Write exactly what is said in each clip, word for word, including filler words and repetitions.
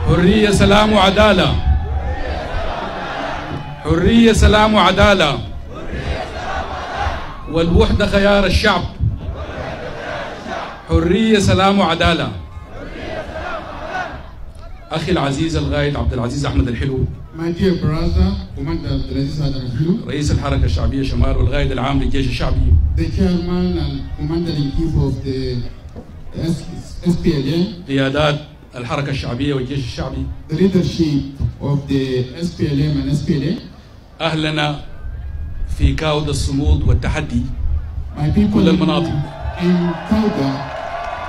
حرية سلام وعدالة. حرية سلام وعدالة. والوحدة خيار الشعب. حرية سلام وعدالة. أخي العزيز الغايد عبد العزيز أحمد الحلو، My dear brother, Commander Abdulaziz Ahmed Al-Hilu, رئيس الحركة الشعبية شمال والغايد العام للجيش الشعبي، the chairman and commander-in-chief of the S P L A, قيادات الحركة الشعبية والجيش الشعبي، the leadership of the S P L M and S P L A, أهلنا في كاودا الصمود والتحدي، my people كل المناطق، in Kauda,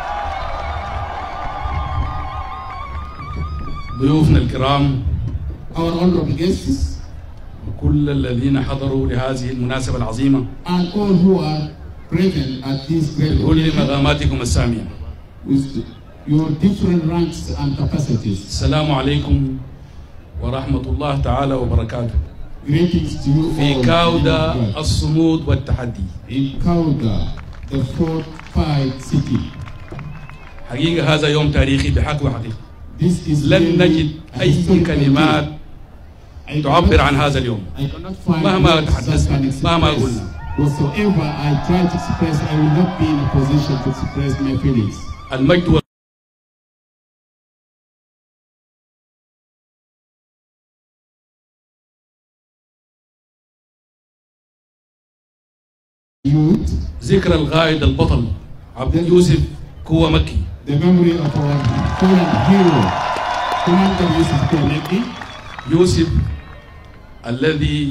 ضيوفنا الكرام، our honorable guests, وكل الذين حضروا لهذه المناسبة العظيمة، and all who are present at this great بكل occasion مقاماتكم السامية. with your different ranks and capacities. السلام عليكم ورحمة الله تعالى وبركاته. Greetings to you في all. كاودا الصمود والتحدي. In Kauda, the fortified city. حقيقة هذا يوم تاريخي بحق وحقيقة. This is لن نجد a أي historical كلمات day. تعبر عن هذا اليوم. I cannot find مهما words that تحدثنا، can مهما express. قلنا. Whatsoever I try to express, I will not be in a position to express my feelings. المجد و... Youth, ذكر الغايد البطل عبد يوسف كوة مكي، the memory of our fallen hero, Commander Yusuf Kouameki, يوسف الذي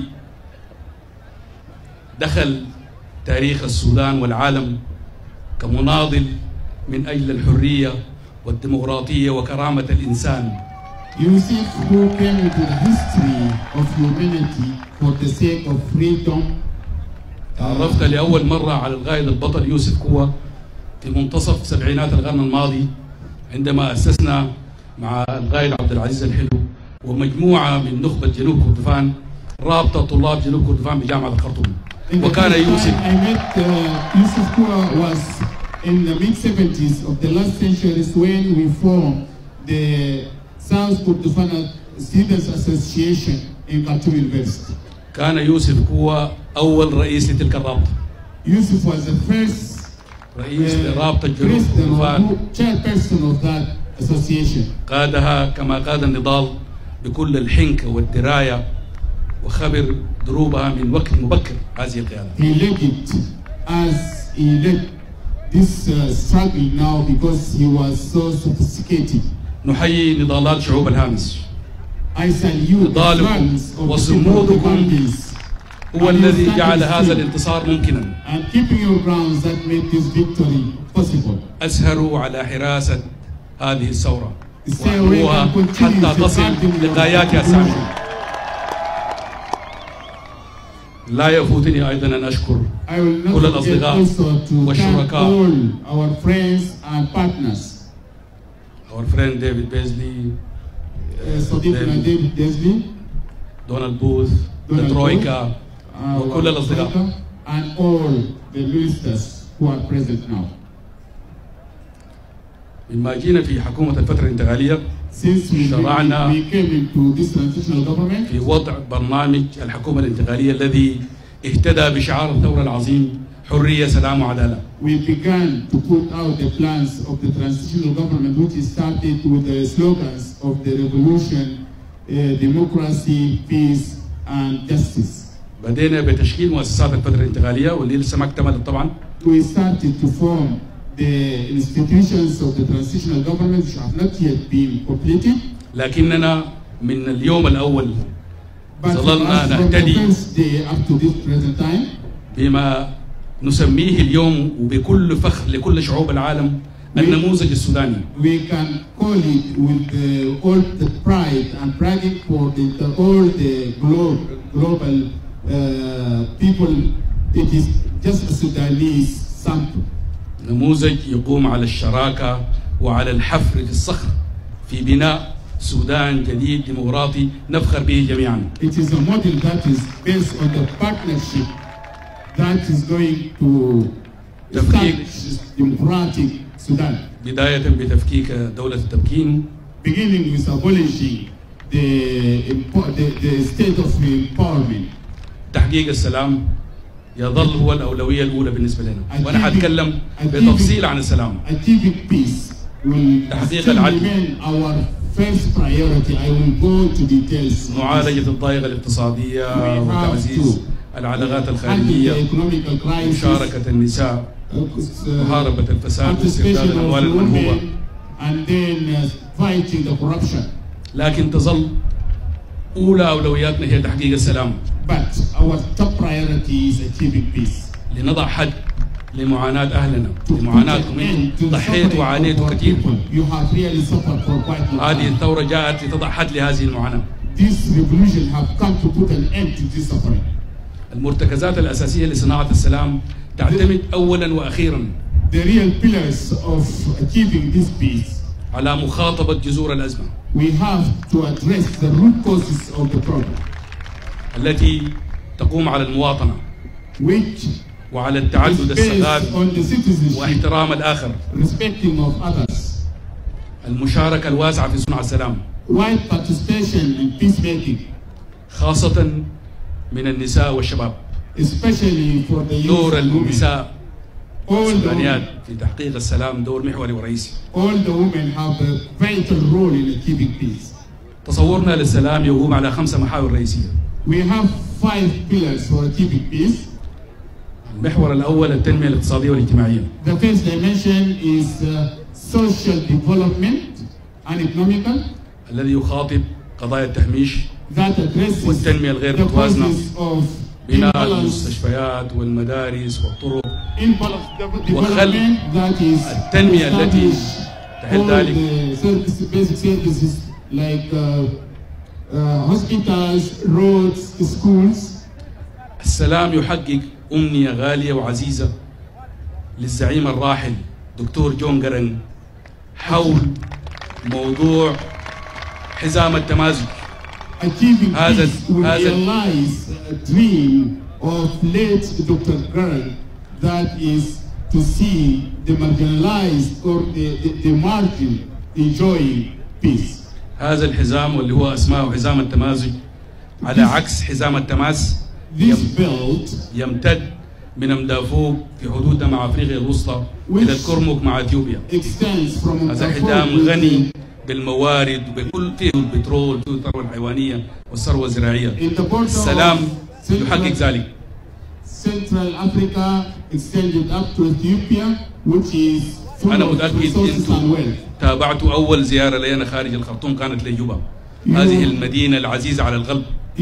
دخل تاريخ السودان والعالم كمناضل من أجل الحرية والديمقراطية وكرامة الإنسان. Yusuf, who came into the history of humanity for the sake of freedom. تعرفت لأول مرة على الغايد البطل يوسف كوة في منتصف سبعينات القرن الماضي، عندما أسسنا مع الغايد عبد العزيز الحلو ومجموعة من نخبة جنوب كردفان رابطة طلاب جنوب كردفان بجامعة الخرطوم. وكان يوسف I met uh, Yusuf Kouwa was in the mid seventies of the last century when we formed the South Kordofan Students Association in Khartoum University. كان يوسف كوة أول رئيس لتلك الرابطة. Yusuf was the first رئيس uh, لرابطة جنوب president كردفان، or chairperson of that association. قادها كما قاد النضال بكل الحنكة والدراية، وخبر دروبها من وقت مبكر هذه القيادة. He led it as he led this uh, struggle now because he was so sophisticated. نحيي نضالات شعوب الهامس. I salute the نضالكم flags of the people of the وصمودكم mountains هو الذي جعل هذا الانتصار ممكنا. and keeping your grounds that made this victory possible. أسهروا على حراسة هذه الثورة Stay awake وأحموها and continue حتى تصل safeguarding your لغاياتها revolution. السامية. لا يفوتني أيضا أن أشكر I will not كل forget الأصدقاء also to thank والشركاء. all our friends and partners. Our friend David Beasley, Uh, صديقنا ديفيد ديزلي, دونالد بوث، Donald ترويكا uh, وكل الأصدقاء. and all the ministers who are present now. مما جينا في حكومة الفترة الانتقالية Since we, شرعنا we came into this transitional government, في وضع برنامج الحكومة الانتقالية الذي اهتدى بشعار الثورة العظيم حرية سلام وعدالة. we began to put out the plans of the transitional government, which started with the slogans of the revolution, uh, democracy, peace, and justice. بدينا بتشكيل مؤسسات الفترة الانتقالية واللي لسه ما اكتملت طبعا. We started to form the institutions of the transitional government, which have not yet been completed. لكننا من اليوم الأول But for ظللنا us, from the نهتدي first day up to this present time, بما نسميه اليوم وبكل فخر لكل شعوب العالم النموذج السوداني. we can call it with the, all the pride and bragging for the, the, all the globe, global uh, people. It is just a Sudanese sample. نموذج يقوم على الشراكة وعلى الحفر في الصخر في بناء سودان جديد ديمقراطي نفخر به جميعا. It is a model that is based on the partnership that is going to establish democratic Sudan. بداية بتفكيك دولة التمكين. beginning with abolishing the, the, the state of empowerment. تحقيق السلام يظل هو الأولوية الأولى بالنسبة لنا، وأنا حتكلم بتفصيل عن السلام. Achieving peace will تحقيق العدل. remain our first priority. I will go to details. معالجة الضائقة الاقتصادية وتعزيز العلاقات الخارجية، مشاركة النساء، محاربة الفساد واسترداد الأموال المنهوبة، and then uh, fighting the corruption. لكن تظل أولى أولوياتنا هي تحقيق السلام. But our top priority is achieving peace. لنضع حد لمعاناة أهلنا، لمعاناتكم. ضحيت وعانيت كثير. You have really suffered for quite a long time. هذه الثورة جاءت لتضع حد لهذه المعاناة. This revolution have come to put an end to this suffering. المرتكزات الأساسية لصناعة السلام تعتمد أولاً وأخيراً The real pillars of achieving this peace. على مخاطبة جذور الأزمة. We have to address the root causes of the problem. التي تقوم على المواطنة. Which وعلى التعدد الثقافي واحترام الآخر. Respecting of others. المشاركة الواسعة في صنع السلام. Wide participation in peacemaking. خاصة من النساء والشباب. Especially for the youth. دور النساء والسودانيات في تحقيق السلام دور محوري ورئيسي. All the women have a vital role in achieving peace. تصورنا للسلام يقوم على خمسة محاور رئيسية. We have five pillars for achieving peace. المحور الأول التنمية الاقتصادية والاجتماعية. The first dimension is uh, social development and economical. الذي يخاطب قضايا التهميش That addresses والتنمية الغير the متوازنة. causes of بناء المستشفيات والمدارس والطرق. وخلق التنمية التي تحل ذلك. Basic services like uh, uh, hospitals, roads, schools. السلام يحقق أمنية غالية وعزيزة للزعيم الراحل دكتور جون جرن حول موضوع حزام التمازج. Achieving هذا peace will هذا realize a dream of late Doctor Garang that is to see the marginalized or the, the, the margin enjoying peace. هذا الحزام واللي هو اسمه حزام التمازج على عكس حزام التماس This belt يمتد من مدافوق في حدودنا مع افريقيا الوسطى الى الكرمك مع اثيوبيا. extends from هذا حزام غني بالموارد وبكل فيه البترول فيه الثروه الحيوانيه والثروه الزراعيه. السلام يحقق ذلك. Central Africa extended up to Ethiopia which is full أنا of متأكد resources and wealth. تابعت أول زيارة لنا خارج الخرطوم كانت لجوبا. هذه المدينة العزيزة على القلب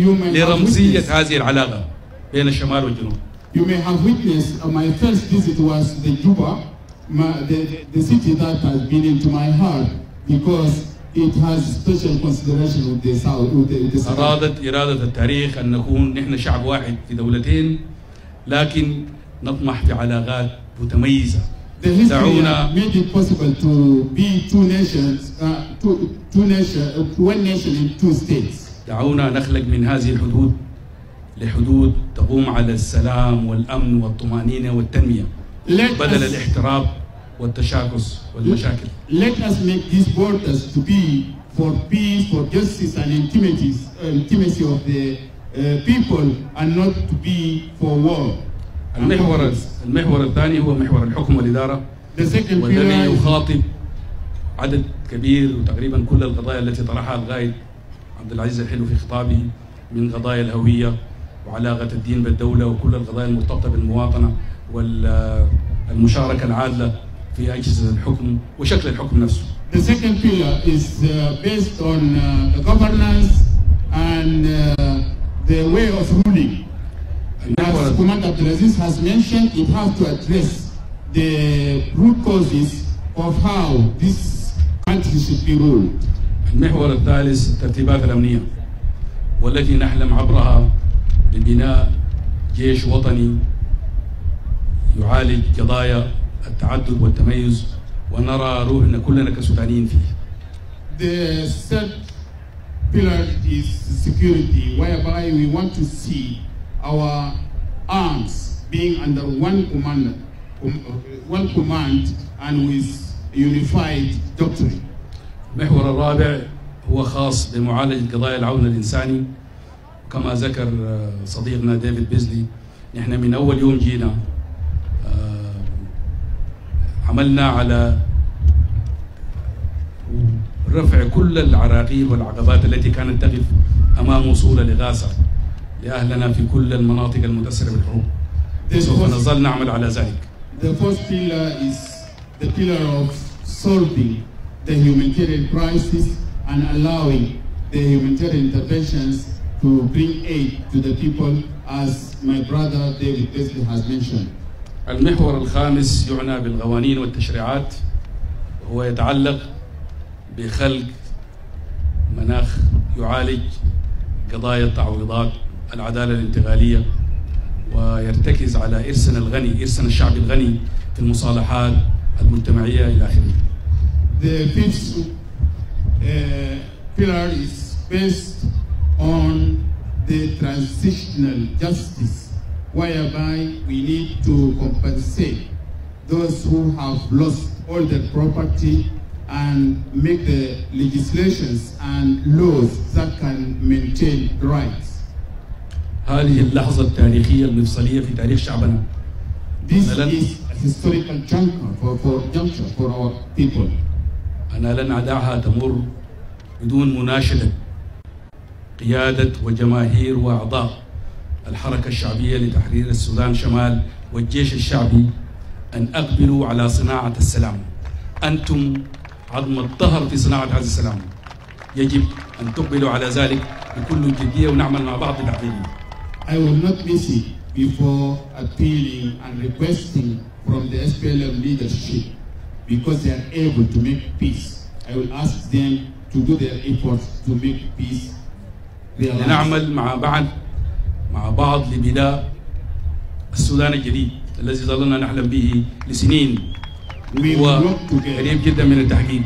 لرمزية هذه العلاقة بين الشمال والجنوب. You may have witnessed uh, my first visit was the Juba, my, the, the, the city that has been into my heart because it has special consideration with the South. With the, with the South. أرادت إرادة التاريخ أن نكون نحن شعب واحد في دولتين لكن نطمح في علاقات متميزة. The history made it possible to be two nations, uh, two, two nation, uh, one nation in two states. دعونا نخلق من هذه الحدود لحدود تقوم على السلام والأمن والطمأنينة والتنمية بدل الاحتراب والتشاكس والمشاكل. Let us make these borders to be for peace, for justice and intimacy, uh, intimacy of the uh, people and not to be for war. المحور المحور الثاني هو محور الحكم والإدارة والذي يخاطب عدد كبير وتقريبا كل القضايا التي طرحها القائد عبد العزيز الحلو في خطابه من قضايا الهوية وعلاقة الدين بالدولة وكل القضايا المرتبطة بالمواطنة والمشاركة العادلة في أجهزة الحكم وشكل الحكم نفسه. The second pillar is uh, based on uh, governance and uh, the way of ruling. As Commander Abdulaziz has mentioned, it has to address the root causes of how this country should be ruled. المحور الثالث الترتيبات الأمنية والتي نحلم عبرها ببناء جيش وطني يعالج قضايا التعدد والتميز ونرى روحنا كلنا كسودانيين فيه. The third pillar is security, whereby we want to see our arms being under one commander, one command and with unified doctrine. المحور الرابع هو خاص بمعالجة قضايا العون الإنساني. كما ذكر صديقنا ديفيد بيزلي، نحن من أول يوم جينا عملنا على رفع كل العراقيل والعقبات التي كانت تقف أمام وصول الإغاثة لأهلنا في كل المناطق المتأثرة بالحروب. سوف نظل نعمل على ذلك. The first pillar is the pillar of solving the humanitarian crisis and allowing the humanitarian interventions to bring aid to the people, as my brother David Beasley has mentioned. المحور الخامس يعنى بالقوانين والتشريعات، وهو يتعلق بخلق مناخ يعالج قضايا التعويضات، العدالة الانتقالية، ويرتكز على إرثنا الغني، إرثنا الشعبي الغني في المصالحات المجتمعية إلى آخره. The fifth uh, pillar is based on the transitional justice, whereby we need to compensate those who have lost all their property and make the legislations and laws that can maintain rights. هذه اللحظة التاريخية المفصلية في تاريخ شعبنا. This is a historical juncture for, for, juncture for our people. أنا لن أدعها تمر بدون مناشدة قيادة وجماهير وأعضاء الحركة الشعبية لتحرير السودان شمال والجيش الشعبي أن أقبلوا على صناعة السلام. أنتم عظم الظهر في صناعة هذا السلام، يجب أن تقبلوا على ذلك بكل جدية ونعمل مع بعض لتحقيقه. I will not miss it before appealing and requesting from the S P L M leadership, because they are able to make peace. I will ask them to do their efforts to make peace realize. لنعمل مع بعض مع بعض لبناء السودان الجديد الذي ظللنا نحلم به لسنين، وقريب جدا من التحقيق.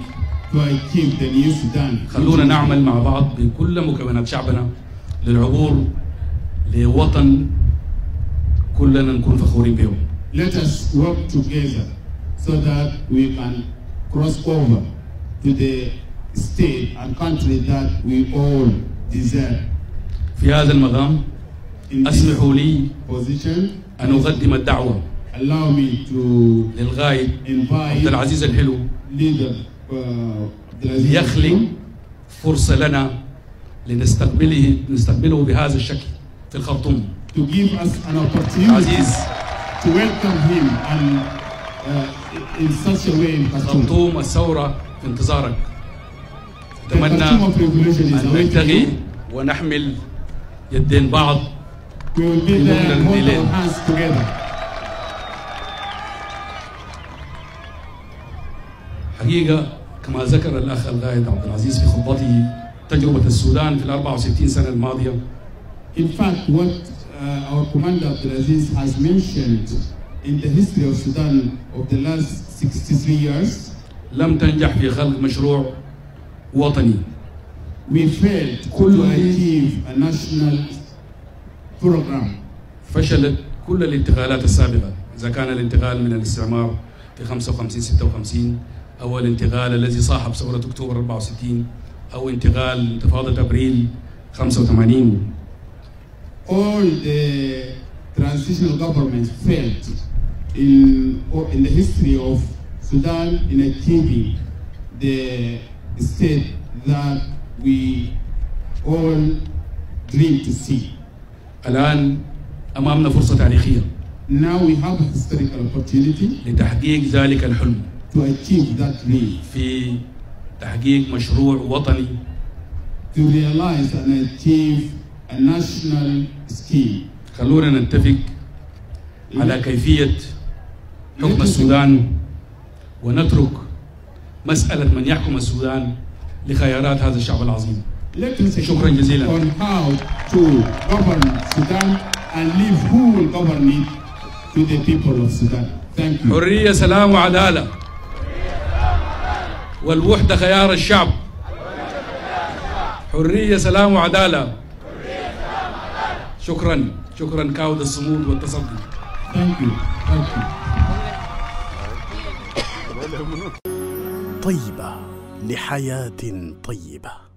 خلونا نعمل مع بعض بكل مكونات شعبنا للعبور لوطن كلنا نكون فخورين به. Let us work together so that we can cross over to the state and country that we all deserve. في هذا المقام اسمحوا لي أن أقدم الدعوة Allow me to للغايد عبد العزيز الحلو ليخلق فرصة لنا لنستقبله نستقبله بهذا الشكل في الخرطوم. To give us an opportunity عزيز to welcome him and uh, in such a way in Khartoum. خرطوم الثورة في انتظارك. أتمنى أن نلتقي ونحمل يدين بعض We will be there, hold our hands together. حقيقة كما ذكر الأخ الغايد عبد العزيز في خطبته تجربة السودان في الأربع وستين سنة الماضية. In fact, what uh, our Commander Abdulaziz has mentioned in the history of Sudan of the last sixty-three years, لم تنجح في خلق مشروع وطني. We failed to achieve a national program. فشلت كل الانتقالات السابقة، إذا كان الانتقال من الاستعمار في خمسة وخمسين ستة وخمسين، أو الانتقال الذي صاحب ثورة أكتوبر أربعة وستين، أو انتقال انتفاضة أبريل خمسة وثمانين. All the transitional governments failed in, in the history of Sudan in achieving the state that we all dream to see. الآن أمامنا فرصة تاريخية. Now we have a historical opportunity لتحقيق ذلك الحلم. To achieve that dream. في تحقيق مشروع وطني. To realize and achieve a national scheme. خلونا نتفق على كيفية حكم السودان ونترك مسألة من يحكم السودان لخيارات هذا الشعب العظيم. شكرا جزيلا. On how to govern Sudan and leave who will govern it to the people of Sudan. Thank you. حرية سلام وعدالة. والوحدة خيار الشعب. حرية سلام وعدالة. شكرا شكرا كاود الصمود والتصدي. Thank you. Thank you. طيبة لحياة طيبة.